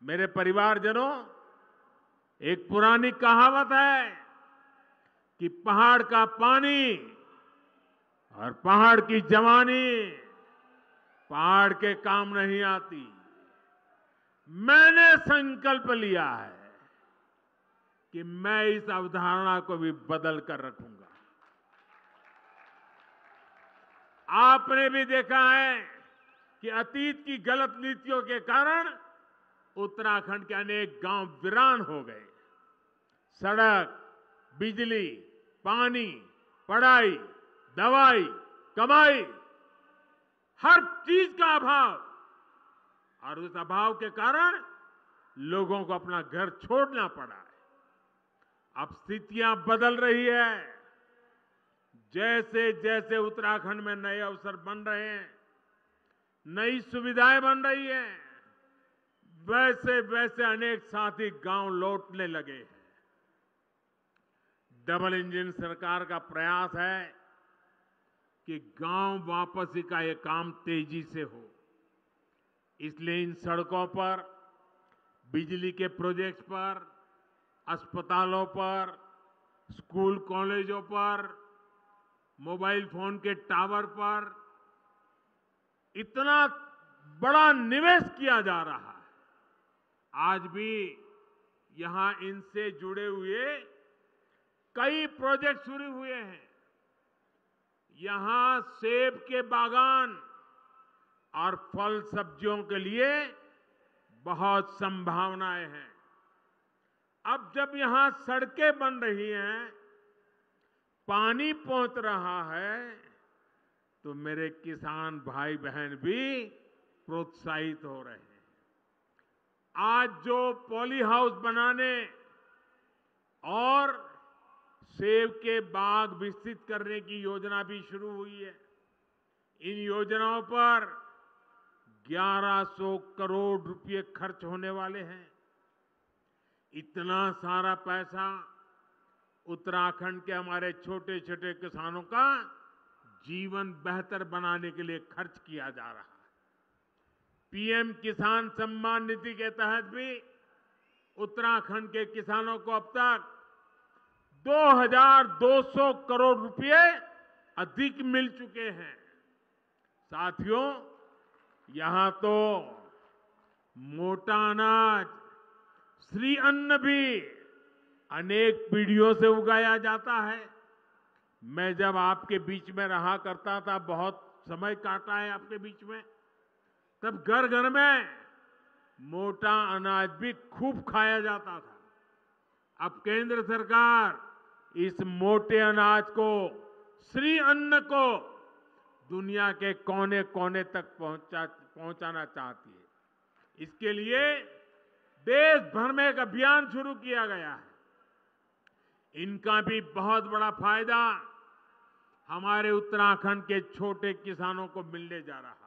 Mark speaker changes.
Speaker 1: मेरे परिवारजनों, एक पुरानी कहावत है कि पहाड़ का पानी और पहाड़ की जवानी पहाड़ के काम नहीं आती। मैंने संकल्प लिया है कि मैं इस अवधारणा को भी बदल कर रखूंगा। आपने भी देखा है कि अतीत की गलत नीतियों के कारण उत्तराखंड के अनेक गांव वीरान हो गए। सड़क, बिजली, पानी, पढ़ाई, दवाई, कमाई, हर चीज का अभाव, और उस अभाव के कारण लोगों को अपना घर छोड़ना पड़ा है। अब स्थितियां बदल रही है। जैसे जैसे उत्तराखंड में नए अवसर बन रहे हैं, नई सुविधाएं बन रही हैं, वैसे वैसे अनेक साथी गांव लौटने लगे हैं। डबल इंजन सरकार का प्रयास है कि गांव वापसी का ये काम तेजी से हो। इसलिए इन सड़कों पर, बिजली के प्रोजेक्ट्स पर, अस्पतालों पर, स्कूल कॉलेजों पर, मोबाइल फोन के टावर पर इतना बड़ा निवेश किया जा रहा है। आज भी यहां इनसे जुड़े हुए कई प्रोजेक्ट शुरू हुए हैं। यहां सेब के बागान और फल सब्जियों के लिए बहुत संभावनाएं हैं। अब जब यहां सड़कें बन रही हैं, पानी पहुंच रहा है, तो मेरे किसान भाई बहन भी प्रोत्साहित हो रहे हैं। आज जो पॉली हाउस बनाने और सेब के बाग विकसित करने की योजना भी शुरू हुई है। इन योजनाओं पर 1100 करोड़ रुपए खर्च होने वाले हैं। इतना सारा पैसा उत्तराखंड के हमारे छोटे छोटे किसानों का जीवन बेहतर बनाने के लिए खर्च किया जा रहा है। पीएम किसान सम्मान निधि के तहत भी उत्तराखंड के किसानों को अब तक 2200 करोड़ रुपए अधिक मिल चुके हैं। साथियों, यहां तो मोटा अनाज, श्री अन्न भी अनेक पीढ़ियों से उगाया जाता है। मैं जब आपके बीच में रहा करता था, बहुत समय काटा है आपके बीच में, तब घर घर में मोटा अनाज भी खूब खाया जाता था। अब केंद्र सरकार इस मोटे अनाज को, श्री अन्न को दुनिया के कोने कोने तक पहुंचाना चाहती है। इसके लिए देश भर में एक अभियान शुरू किया गया है। इनका भी बहुत बड़ा फायदा हमारे उत्तराखंड के छोटे किसानों को मिलने जा रहा है।